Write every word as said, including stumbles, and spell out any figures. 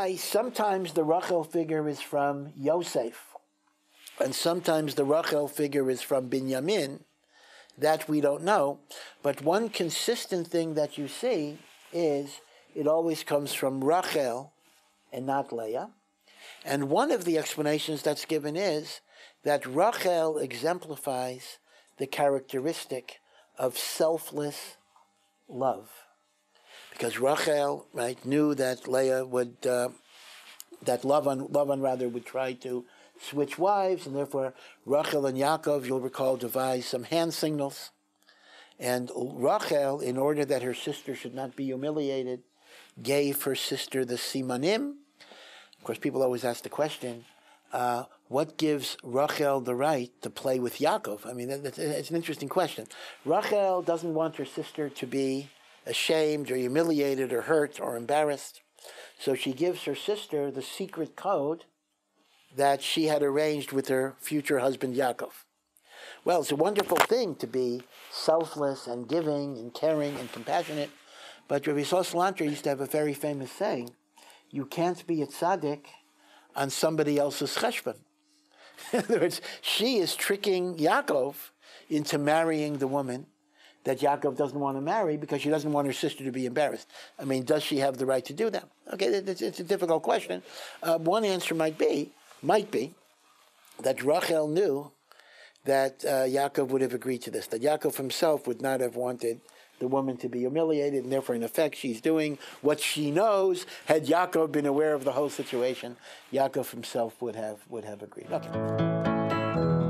why sometimes the Rachel figure is from Yosef, and sometimes the Rachel figure is from Binyamin, that we don't know. But one consistent thing that you see is it always comes from Rachel and not Leah. And one of the explanations that's given is that Rachel exemplifies the characteristic of selfless love. Because Rachel, right, knew that Leah would, uh, that Lavan, Lavan rather would try to switch wives, and therefore Rachel and Yaakov, you'll recall, devised some hand signals. And Rachel, in order that her sister should not be humiliated, gave her sister the simanim. Of course, people always ask the question, uh, what gives Rachel the right to play with Yaakov? I mean, it's an interesting question. Rachel doesn't want her sister to be ashamed or humiliated or hurt or embarrassed. So she gives her sister the secret code that she had arranged with her future husband Yaakov. Well, it's a wonderful thing to be selfless and giving and caring and compassionate, but Rabbi Yisrael Salanter used to have a very famous saying, you can't be a tzaddik on somebody else's cheshbon. In other words, she is tricking Yaakov into marrying the woman that Yaakov doesn't want to marry because she doesn't want her sister to be embarrassed. I mean, does she have the right to do that? Okay, it's, it's a difficult question. Uh, one answer might be, might be, that Rachel knew that uh, Yaakov would have agreed to this, that Yaakov himself would not have wanted the woman to be humiliated, and therefore, in effect, she's doing what she knows. Had Yaakov been aware of the whole situation, Yaakov himself would have would have agreed. Okay.